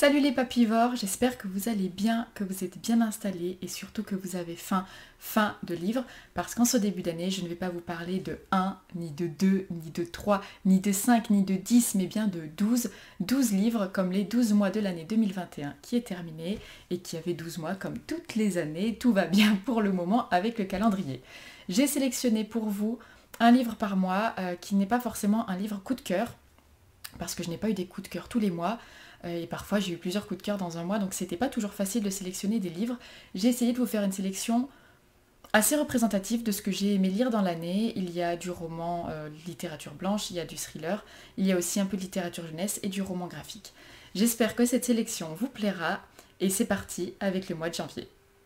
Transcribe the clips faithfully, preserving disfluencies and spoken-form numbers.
Salut les papivores, j'espère que vous allez bien, que vous êtes bien installés et surtout que vous avez faim, faim de livres, parce qu'en ce début d'année, je ne vais pas vous parler de un, ni de deux, ni de trois, ni de cinq, ni de dix, mais bien de douze, douze livres comme les douze mois de l'année deux mille vingt et un qui est terminée et qui avait douze mois comme toutes les années, tout va bien pour le moment avec le calendrier. J'ai sélectionné pour vous un livre par mois euh, qui n'est pas forcément un livre coup de cœur, parce que je n'ai pas eu des coups de cœur tous les mois, et parfois j'ai eu plusieurs coups de cœur dans un mois, donc c'était pas toujours facile de sélectionner des livres. J'ai essayé de vous faire une sélection assez représentative de ce que j'ai aimé lire dans l'année. Il y a du roman euh, littérature blanche, il y a du thriller, il y a aussi un peu de littérature jeunesse et du roman graphique. J'espère que cette sélection vous plaira, et c'est parti avec le mois de janvier.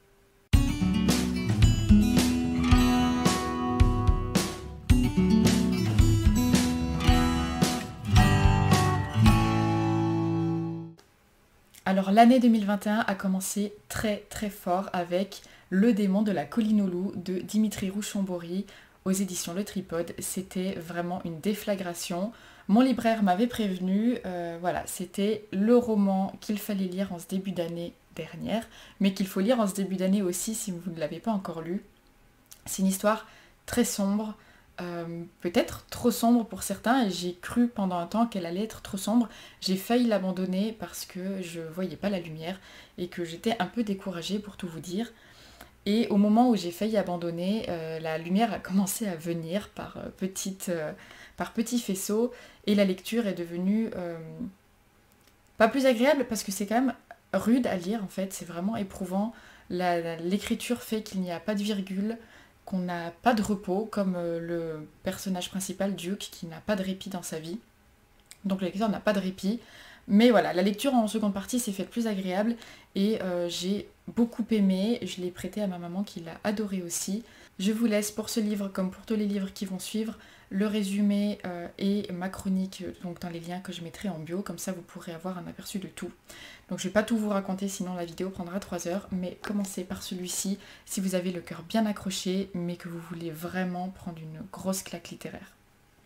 Alors l'année deux mille vingt et un a commencé très très fort avec Le démon de la colline aux loups de Dimitri Rouchon-Bory aux éditions Le Tripode. C'était vraiment une déflagration. Mon libraire m'avait prévenu, euh, voilà, c'était le roman qu'il fallait lire en ce début d'année dernière, mais qu'il faut lire en ce début d'année aussi si vous ne l'avez pas encore lu. C'est une histoire très sombre, Euh, peut-être trop sombre pour certains, et j'ai cru pendant un temps qu'elle allait être trop sombre. J'ai failli l'abandonner parce que je voyais pas la lumière et que j'étais un peu découragée pour tout vous dire. Et au moment où j'ai failli abandonner, euh, la lumière a commencé à venir par, euh, petites, euh, par petits faisceaux, et la lecture est devenue euh, pas plus agréable parce que c'est quand même rude à lire en fait, c'est vraiment éprouvant. La- la- l'écriture fait qu'il n'y a pas de virgule, qu'on n'a pas de repos, comme euh, le personnage principal, Duke, qui n'a pas de répit dans sa vie. Donc le lecteur n'a pas de répit. Mais voilà, la lecture en seconde partie s'est faite plus agréable, et euh, j'ai beaucoup aimé. Je l'ai prêté à ma maman qui l'a adoré aussi. Je vous laisse pour ce livre, comme pour tous les livres qui vont suivre, le résumé euh, et ma chronique donc dans les liens que je mettrai en bio, comme ça vous pourrez avoir un aperçu de tout. Donc je ne vais pas tout vous raconter, sinon la vidéo prendra trois heures, mais commencez par celui-ci si vous avez le cœur bien accroché, mais que vous voulez vraiment prendre une grosse claque littéraire.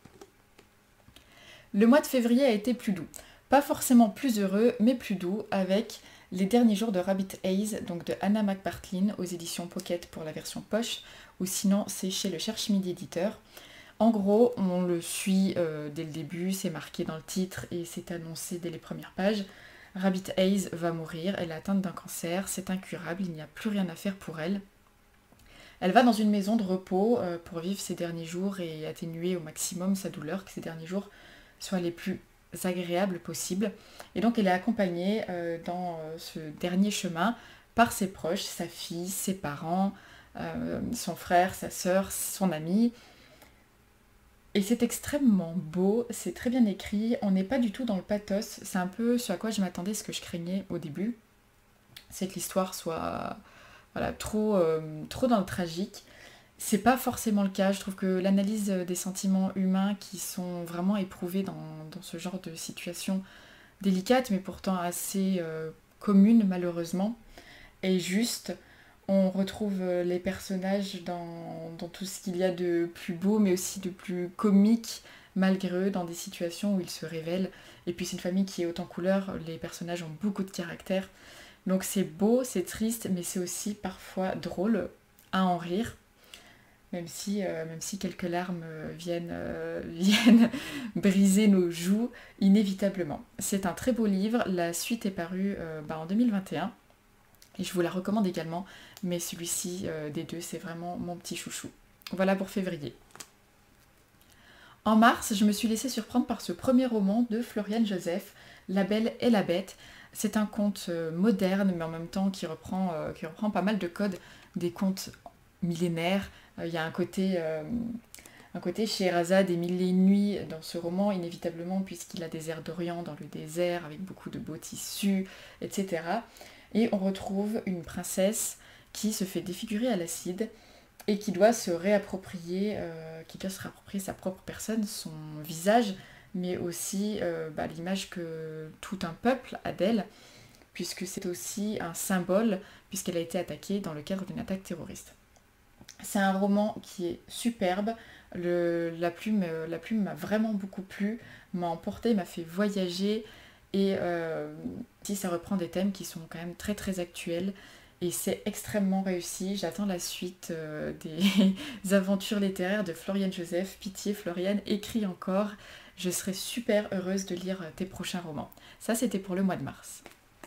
Le mois de février a été plus doux. Pas forcément plus heureux, mais plus doux, avec Les derniers jours de Rabbit Haze, donc de Anna McPartlin, aux éditions Pocket pour la version poche, ou sinon c'est chez le Cherche Midi éditeur. En gros, on le suit euh, dès le début, c'est marqué dans le titre et c'est annoncé dès les premières pages. Rabbit Haze va mourir, elle est atteinte d'un cancer, c'est incurable, il n'y a plus rien à faire pour elle. Elle va dans une maison de repos euh, pour vivre ses derniers jours et atténuer au maximum sa douleur, que ses derniers jours soient les plus agréables possibles. Et donc elle est accompagnée euh, dans euh, ce dernier chemin par ses proches, sa fille, ses parents, euh, son frère, sa sœur, son ami. Et c'est extrêmement beau, c'est très bien écrit, on n'est pas du tout dans le pathos, c'est un peu ce à quoi je m'attendais, ce que je craignais au début, c'est que l'histoire soit voilà, trop, euh, trop dans le tragique. C'est pas forcément le cas, je trouve que l'analyse des sentiments humains qui sont vraiment éprouvés dans, dans ce genre de situation délicate, mais pourtant assez euh, commune malheureusement, est juste. On retrouve les personnages dans, dans tout ce qu'il y a de plus beau, mais aussi de plus comique, malgré eux, dans des situations où ils se révèlent. Et puis c'est une famille qui est haute en couleurs, les personnages ont beaucoup de caractère. Donc c'est beau, c'est triste, mais c'est aussi parfois drôle à en rire. Même si, euh, même si quelques larmes euh, viennent, euh, viennent briser nos joues, inévitablement. C'est un très beau livre, la suite est parue euh, bah, en deux mille vingt et un. Et je vous la recommande également, mais celui-ci euh, des deux, c'est vraiment mon petit chouchou. Voilà pour février. En mars, je me suis laissée surprendre par ce premier roman de Floriane Joseph, La Belle et la Bête. C'est un conte euh, moderne, mais en même temps qui reprend, euh, qui reprend pas mal de codes des contes millénaires. Il euh, y a un côté, euh, un côté Scheherazade des Mille et une nuits dans ce roman, inévitablement, puisqu'il a des airs d'Orient dans le désert, avec beaucoup de beaux tissus, et cetera. Et on retrouve une princesse qui se fait défigurer à l'acide et qui doit se réapproprier, euh, qui doit se réapproprier sa propre personne, son visage, mais aussi euh, bah, l'image que tout un peuple a d'elle, puisque c'est aussi un symbole, puisqu'elle a été attaquée dans le cadre d'une attaque terroriste. C'est un roman qui est superbe, le, la plume la plume m'a vraiment beaucoup plu, m'a emporté, m'a fait voyager, Et euh, si ça reprend des thèmes qui sont quand même très très actuels. Et c'est extrêmement réussi. J'attends la suite euh, des aventures littéraires de Floriane Joseph. Pitié Floriane, écris encore. Je serais super heureuse de lire tes prochains romans. Ça, c'était pour le mois de mars.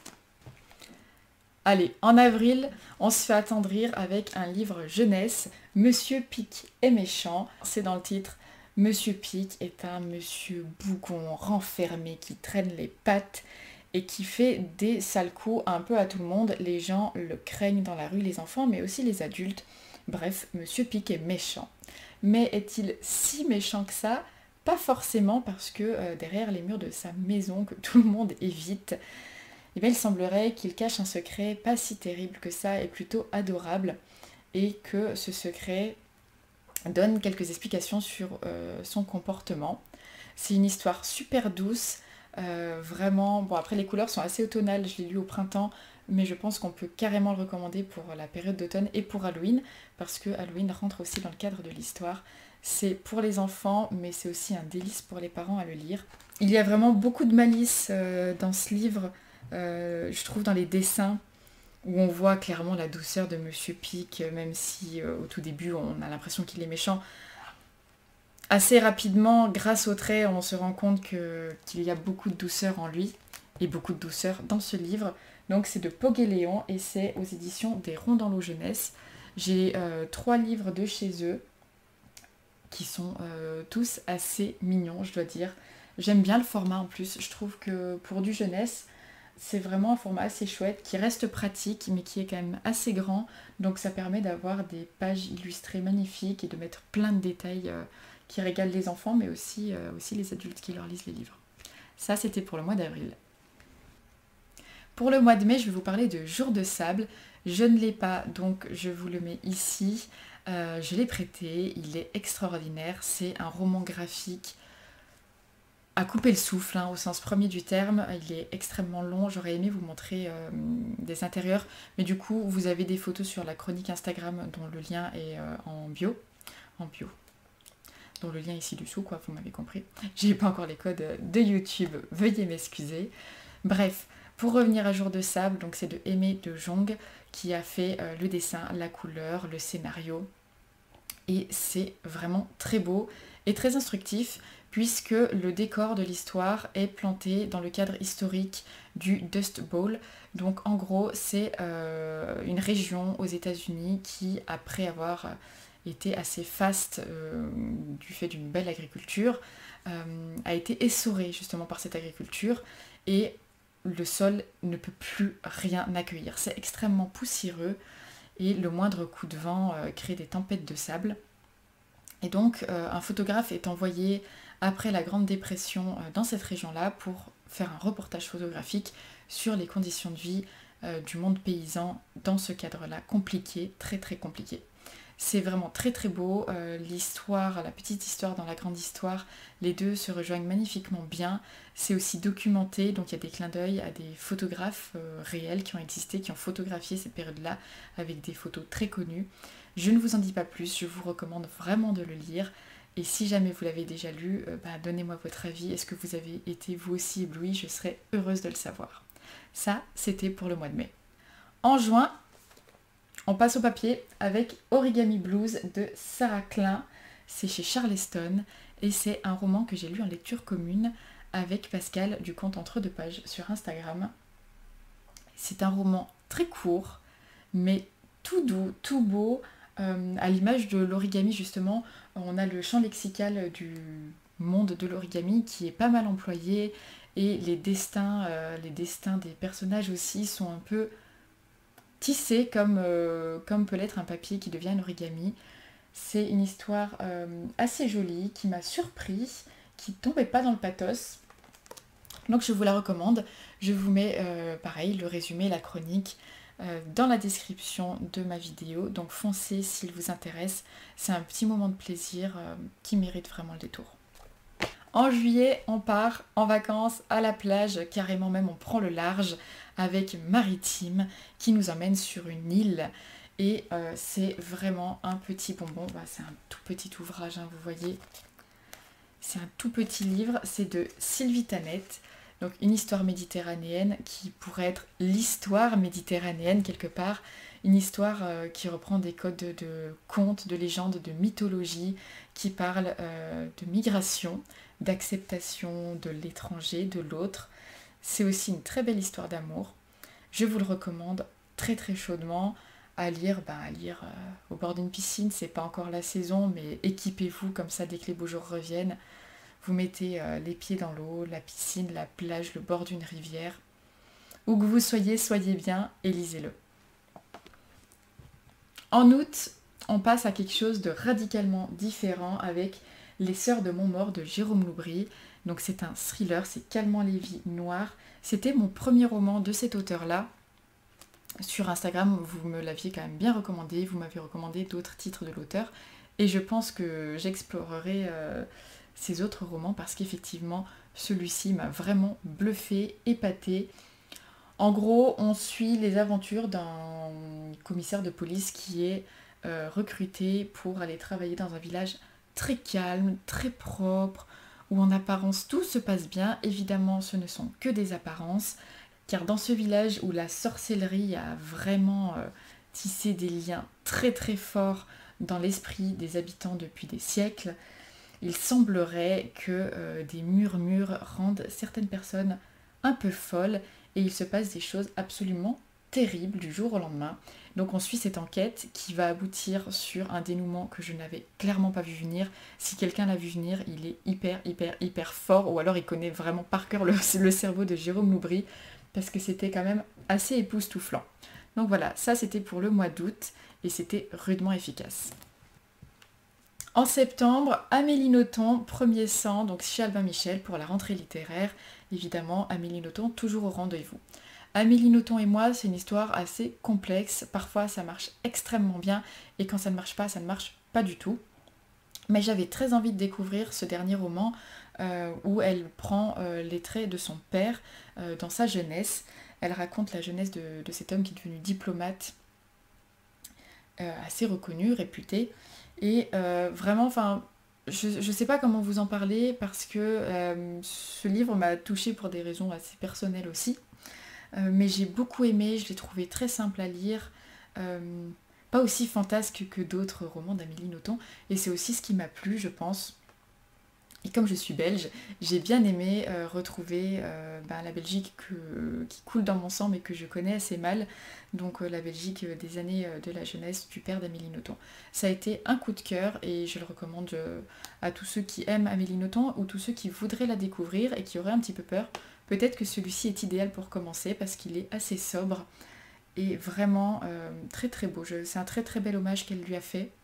Allez, en avril, on se fait attendrir avec un livre jeunesse, Monsieur Pic est méchant. C'est dans le titre. Monsieur Pic est un monsieur bougon renfermé qui traîne les pattes et qui fait des sales coups un peu à tout le monde. Les gens le craignent dans la rue, les enfants, mais aussi les adultes. Bref, Monsieur Pic est méchant. Mais est-il si méchant que ça? Pas forcément, parce que euh, derrière les murs de sa maison que tout le monde évite, eh bien, il semblerait qu'il cache un secret pas si terrible que ça et plutôt adorable, et que ce secret donne quelques explications sur euh, son comportement. C'est une histoire super douce, euh, vraiment... Bon, après les couleurs sont assez automnales, je l'ai lu au printemps, mais je pense qu'on peut carrément le recommander pour la période d'automne et pour Halloween, parce que Halloween rentre aussi dans le cadre de l'histoire. C'est pour les enfants, mais c'est aussi un délice pour les parents à le lire. Il y a vraiment beaucoup de malice euh, dans ce livre, euh, je trouve dans les dessins, où on voit clairement la douceur de Monsieur Pic, même si euh, au tout début on a l'impression qu'il est méchant. Assez rapidement, grâce au trait, on se rend compte que, qu'il y a beaucoup de douceur en lui, et beaucoup de douceur dans ce livre. Donc c'est de Poguet Léon, et c'est aux éditions des Ronds dans l'eau jeunesse. J'ai euh, trois livres de chez eux, qui sont euh, tous assez mignons, je dois dire. J'aime bien le format en plus, je trouve que pour du jeunesse, c'est vraiment un format assez chouette, qui reste pratique, mais qui est quand même assez grand, donc ça permet d'avoir des pages illustrées magnifiques et de mettre plein de détails euh, qui régalent les enfants, mais aussi, euh, aussi les adultes qui leur lisent les livres. Ça, c'était pour le mois d'avril. Pour le mois de mai, je vais vous parler de Jour de sable. Je ne l'ai pas, donc je vous le mets ici. Euh, je l'ai prêté, il est extraordinaire. C'est un roman graphique à couper le souffle, hein, au sens premier du terme. Il est extrêmement long. J'aurais aimé vous montrer euh, des intérieurs, mais du coup, vous avez des photos sur la chronique Instagram dont le lien est euh, en bio. En bio. Dont le lien est ici dessous, quoi, vous m'avez compris. J'ai pas encore les codes de YouTube, veuillez m'excuser. Bref. Pour revenir à Jour de sable, donc c'est de Aimé de Jong qui a fait euh, le dessin, la couleur, le scénario. Et c'est vraiment très beau et très instructif puisque le décor de l'histoire est planté dans le cadre historique du Dust Bowl. Donc en gros, c'est euh, une région aux États-Unis qui, après avoir été assez faste euh, du fait d'une belle agriculture, euh, a été essorée justement par cette agriculture et le sol ne peut plus rien accueillir. C'est extrêmement poussiéreux et le moindre coup de vent euh, crée des tempêtes de sable. Et donc euh, un photographe est envoyé après la Grande Dépression euh, dans cette région-là pour faire un reportage photographique sur les conditions de vie euh, du monde paysan dans ce cadre-là compliqué, très très compliqué. C'est vraiment très très beau, euh, l'histoire, la petite histoire dans la grande histoire, les deux se rejoignent magnifiquement bien. C'est aussi documenté, donc il y a des clins d'œil à des photographes euh, réels qui ont existé, qui ont photographié cette période-là avec des photos très connues. Je ne vous en dis pas plus, je vous recommande vraiment de le lire. Et si jamais vous l'avez déjà lu, euh, bah, donnez-moi votre avis. Est-ce que vous avez été vous aussi ébloui? Je serais heureuse de le savoir. Ça, c'était pour le mois de mai. En juin, on passe au papier avec Origami Blues de Sarah Klein. C'est chez Charleston et c'est un roman que j'ai lu en lecture commune avec Pascal du compte Entre deux pages sur Instagram. C'est un roman très court mais tout doux, tout beau, euh, à l'image de l'origami justement. On a le champ lexical du monde de l'origami qui est pas mal employé et les destins, euh, les destins des personnages aussi sont un peu tissé comme, euh, comme peut l'être un papier qui devient un origami. C'est une histoire euh, assez jolie, qui m'a surpris, qui tombait pas dans le pathos. Donc je vous la recommande. Je vous mets euh, pareil le résumé, la chronique euh, dans la description de ma vidéo. Donc foncez s'il vous intéresse. C'est un petit moment de plaisir euh, qui mérite vraiment le détour. En juillet, on part en vacances à la plage, carrément même on prend le large avec Maritime qui nous emmène sur une île et euh, c'est vraiment un petit bonbon. Bah, c'est un tout petit ouvrage, hein, vous voyez. C'est un tout petit livre, c'est de Sylvie Tanette. Donc une histoire méditerranéenne qui pourrait être l'histoire méditerranéenne quelque part, une histoire euh, qui reprend des codes de, de contes, de légendes, de mythologie, qui parle euh, de migration, d'acceptation de l'étranger, de l'autre. C'est aussi une très belle histoire d'amour. Je vous le recommande très très chaudement à lire, ben à lire euh, au bord d'une piscine, c'est pas encore la saison, mais équipez-vous comme ça dès que les beaux jours reviennent. Vous mettez euh, les pieds dans l'eau, la piscine, la plage, le bord d'une rivière. Où que vous soyez, soyez bien et lisez-le. En août, on passe à quelque chose de radicalement différent avec Les Sœurs de Montmort de Jérôme Loubry. Donc c'est un thriller, c'est Calmant les vies noires. C'était mon premier roman de cet auteur-là. Sur Instagram, vous me l'aviez quand même bien recommandé, vous m'avez recommandé d'autres titres de l'auteur. Et je pense que j'explorerai euh, ces autres romans parce qu'effectivement, celui-ci m'a vraiment bluffé, épaté. En gros, on suit les aventures d'un commissaire de police qui est euh, recruté pour aller travailler dans un village très calme, très propre, où en apparence tout se passe bien. Évidemment, ce ne sont que des apparences, car dans ce village où la sorcellerie a vraiment euh, tissé des liens très très forts dans l'esprit des habitants depuis des siècles, il semblerait que euh, des murmures rendent certaines personnes un peu folles et il se passe des choses absolument terribles du jour au lendemain. Donc on suit cette enquête qui va aboutir sur un dénouement que je n'avais clairement pas vu venir. Si quelqu'un l'a vu venir, il est hyper hyper hyper fort ou alors il connaît vraiment par cœur le, le cerveau de Jérôme Loubry parce que c'était quand même assez époustouflant. Donc voilà, ça c'était pour le mois d'août et c'était rudement efficace. En septembre, Amélie Nothomb, premier sang, donc chez Albin Michel pour la rentrée littéraire. Évidemment, Amélie Nothomb toujours au rendez-vous. Amélie Nothomb et moi, c'est une histoire assez complexe. Parfois, ça marche extrêmement bien et quand ça ne marche pas, ça ne marche pas du tout. Mais j'avais très envie de découvrir ce dernier roman euh, où elle prend euh, les traits de son père euh, dans sa jeunesse. Elle raconte la jeunesse de, de cet homme qui est devenu diplomate euh, assez reconnu, réputé. Et euh, vraiment, enfin, je ne sais pas comment vous en parler parce que euh, ce livre m'a touchée pour des raisons assez personnelles aussi. Euh, mais j'ai beaucoup aimé, je l'ai trouvé très simple à lire. Euh, pas aussi fantasque que d'autres romans d'Amélie Nothomb. Et c'est aussi ce qui m'a plu, je pense. Et comme je suis belge, j'ai bien aimé euh, retrouver euh, bah, la Belgique que, qui coule dans mon sang mais que je connais assez mal. Donc euh, la Belgique euh, des années euh, de la jeunesse du père d'Amélie Nothomb. Ça a été un coup de cœur et je le recommande euh, à tous ceux qui aiment Amélie Nothomb ou tous ceux qui voudraient la découvrir et qui auraient un petit peu peur. Peut-être que celui-ci est idéal pour commencer parce qu'il est assez sobre et vraiment euh, très très beau. Je, c'est un très très bel hommage qu'elle lui a fait.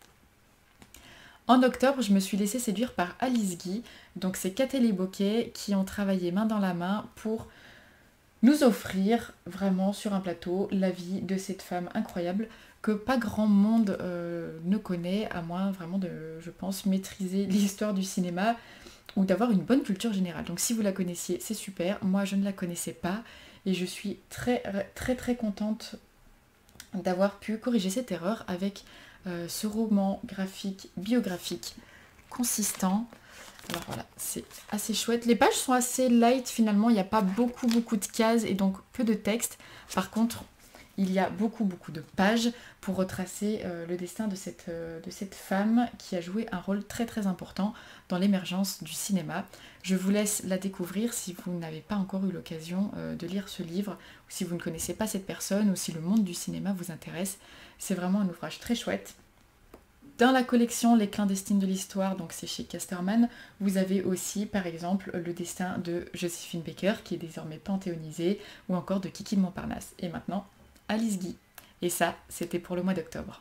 En octobre, je me suis laissée séduire par Alice Guy, donc c'est Catel et Bocquet qui ont travaillé main dans la main pour nous offrir vraiment sur un plateau la vie de cette femme incroyable que pas grand monde euh, ne connaît, à moins vraiment de, je pense, maîtriser l'histoire du cinéma ou d'avoir une bonne culture générale. Donc si vous la connaissiez, c'est super. Moi, je ne la connaissais pas et je suis très très très contente d'avoir pu corriger cette erreur avec Euh, ce roman graphique, biographique, consistant. Alors voilà, c'est assez chouette. Les pages sont assez light finalement, il n'y a pas beaucoup beaucoup de cases et donc peu de texte. Par contre, il y a beaucoup beaucoup de pages pour retracer euh, le destin de cette, euh, de cette femme qui a joué un rôle très très important dans l'émergence du cinéma. Je vous laisse la découvrir si vous n'avez pas encore eu l'occasion euh, de lire ce livre, ou si vous ne connaissez pas cette personne, ou si le monde du cinéma vous intéresse. C'est vraiment un ouvrage très chouette. Dans la collection Les clandestines de l'histoire, donc c'est chez Casterman, vous avez aussi par exemple le destin de Joséphine Baker qui est désormais panthéonisée, ou encore de Kiki de Montparnasse. Et maintenant, Alice Guy. Et ça, c'était pour le mois d'octobre.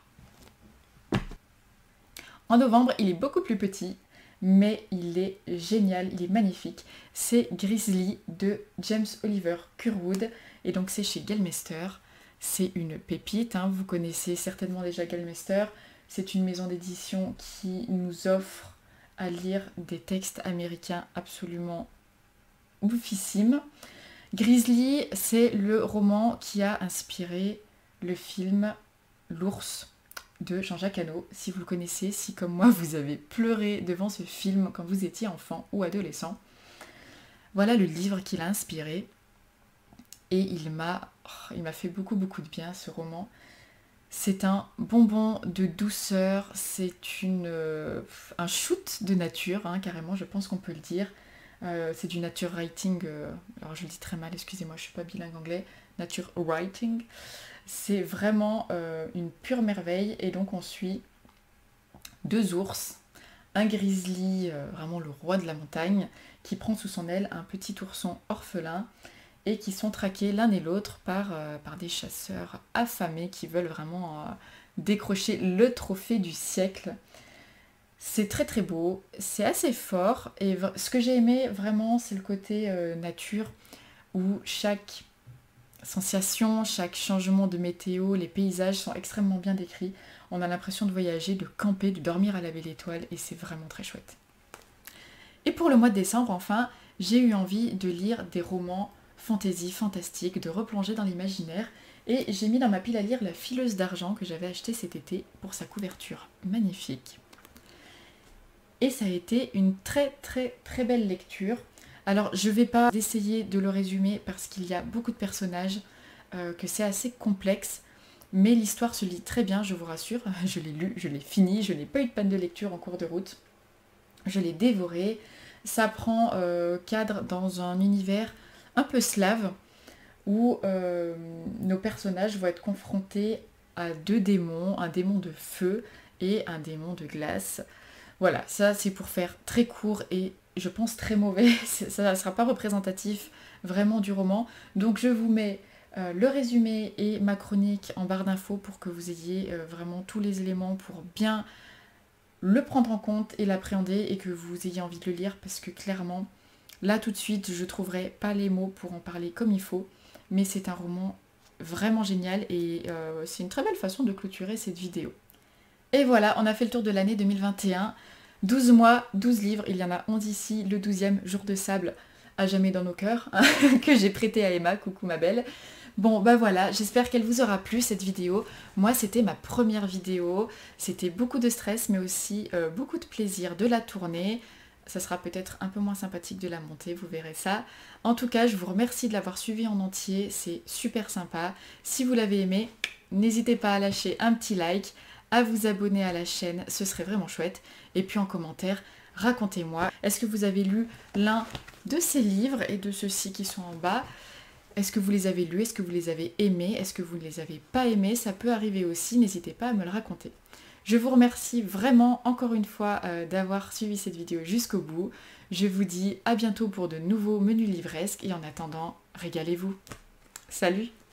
En novembre, il est beaucoup plus petit, mais il est génial, il est magnifique. C'est Grizzly de James Oliver Curwood, et donc c'est chez Galmester. C'est une pépite, hein. Vous connaissez certainement déjà Galmester. C'est une maison d'édition qui nous offre à lire des textes américains absolument oufissimes. Grizzly, c'est le roman qui a inspiré le film L'ours de Jean-Jacques Hano. Si vous le connaissez, si comme moi vous avez pleuré devant ce film quand vous étiez enfant ou adolescent. Voilà le livre qui l'a inspiré. Et il m'a oh, il m'a fait beaucoup beaucoup de bien ce roman. C'est un bonbon de douceur, c'est une, euh, un shoot de nature, hein, carrément, je pense qu'on peut le dire. Euh, c'est du nature writing, euh, alors je le dis très mal, excusez-moi, je suis pas bilingue anglais, nature writing. C'est vraiment euh, une pure merveille, et donc on suit deux ours, un grizzly, euh, vraiment le roi de la montagne, qui prend sous son aile un petit ourson orphelin, et qui sont traqués l'un et l'autre par, euh, par des chasseurs affamés qui veulent vraiment euh, décrocher le trophée du siècle. C'est très très beau, c'est assez fort, et ce que j'ai aimé vraiment, c'est le côté euh, nature, où chaque sensation, chaque changement de météo, les paysages sont extrêmement bien décrits. On a l'impression de voyager, de camper, de dormir à la belle étoile, et c'est vraiment très chouette. Et pour le mois de décembre, enfin, j'ai eu envie de lire des romans fantasy, fantastique, de replonger dans l'imaginaire, et j'ai mis dans ma pile à lire La Fileuse d'Argent que j'avais acheté cet été pour sa couverture magnifique. Et ça a été une très très très belle lecture. Alors je vais pas essayer de le résumer parce qu'il y a beaucoup de personnages, euh, que c'est assez complexe, mais l'histoire se lit très bien, je vous rassure. Je l'ai lu, je l'ai fini, je n'ai pas eu de panne de lecture en cours de route. Je l'ai dévoré. Ça prend euh, cadre dans un univers un peu slave, où euh, nos personnages vont être confrontés à deux démons, un démon de feu et un démon de glace. Voilà, ça c'est pour faire très court et je pense très mauvais, ça ne sera pas représentatif vraiment du roman. Donc je vous mets euh, le résumé et ma chronique en barre d'infos pour que vous ayez euh, vraiment tous les éléments pour bien le prendre en compte et l'appréhender, et que vous ayez envie de le lire, parce que clairement, là tout de suite, je ne trouverai pas les mots pour en parler comme il faut, mais c'est un roman vraiment génial, et euh, c'est une très belle façon de clôturer cette vidéo. Et voilà, on a fait le tour de l'année deux mille vingt et un. douze mois, douze livres, il y en a onze ici, le douzième, Jour de sable, à jamais dans nos cœurs, hein, que j'ai prêté à Emma, coucou ma belle. Bon bah voilà, j'espère qu'elle vous aura plu cette vidéo. Moi c'était ma première vidéo, c'était beaucoup de stress mais aussi euh, beaucoup de plaisir de la tourner. Ça sera peut-être un peu moins sympathique de la monter, vous verrez ça. En tout cas, je vous remercie de l'avoir suivi en entier, c'est super sympa. Si vous l'avez aimé, n'hésitez pas à lâcher un petit like, à vous abonner à la chaîne, ce serait vraiment chouette. Et puis en commentaire, racontez-moi, est-ce que vous avez lu l'un de ces livres et de ceux-ci qui sont en bas? Est-ce que vous les avez lus? Est-ce que vous les avez aimés? Est-ce que vous ne les avez pas aimés? Ça peut arriver aussi, n'hésitez pas à me le raconter. Je vous remercie vraiment encore une fois euh, d'avoir suivi cette vidéo jusqu'au bout. Je vous dis à bientôt pour de nouveaux menus livresques et en attendant, régalez-vous. Salut!